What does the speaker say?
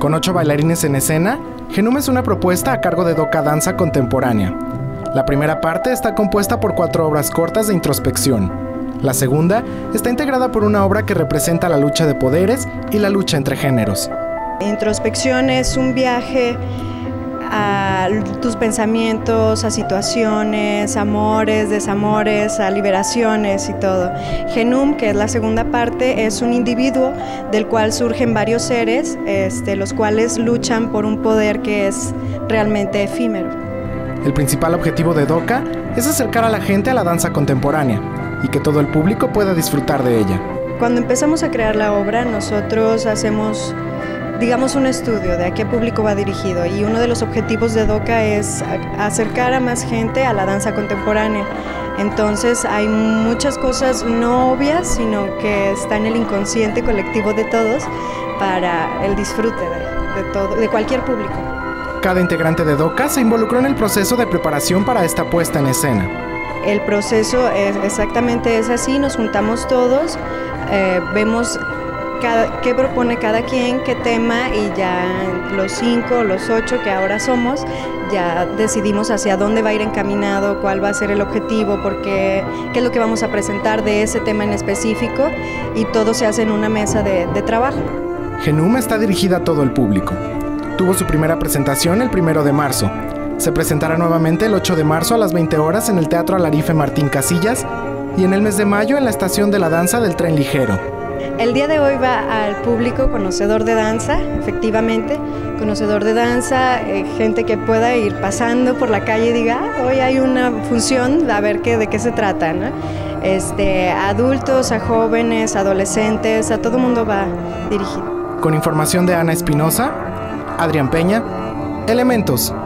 Con 8 bailarines en escena, Genum es una propuesta a cargo de Doca Danza Contemporánea. La primera parte está compuesta por 4 obras cortas de introspección. La segunda está integrada por una obra que representa la lucha de poderes y la lucha entre géneros. Introspección es un viaje a tus pensamientos, a situaciones, amores, desamores, a liberaciones y todo. Genum, que es la segunda parte, es un individuo del cual surgen varios seres, los cuales luchan por un poder que es realmente efímero. El principal objetivo de Doca es acercar a la gente a la danza contemporánea y que todo el público pueda disfrutar de ella. Cuando empezamos a crear la obra, nosotros hacemos, digamos, un estudio de a qué público va dirigido, y uno de los objetivos de Doca es acercar a más gente a la danza contemporánea. Entonces hay muchas cosas no obvias, sino que está en el inconsciente colectivo de todos para el disfrute de cualquier público. Cada integrante de Doca se involucró en el proceso de preparación para esta puesta en escena. El proceso exactamente es así, nos juntamos todos, vemos qué propone cada quien, qué tema, y ya los 5 o los 8 que ahora somos, ya decidimos hacia dónde va a ir encaminado, cuál va a ser el objetivo, qué es lo que vamos a presentar de ese tema en específico, y todo se hace en una mesa de trabajo. Genum está dirigida a todo el público. Tuvo su primera presentación el 1 de marzo. Se presentará nuevamente el 8 de marzo a las 20 horas en el Teatro Alarife Martín Casillas y en el mes de mayo en la Estación de la Danza del Tren Ligero. El día de hoy va al público conocedor de danza, efectivamente, conocedor de danza, gente que pueda ir pasando por la calle y diga, hoy hay una función, a ver de qué se trata, ¿no? A adultos, a jóvenes, adolescentes, a todo mundo va dirigido. Con información de Ana Espinosa, Adrián Peña, Elementos.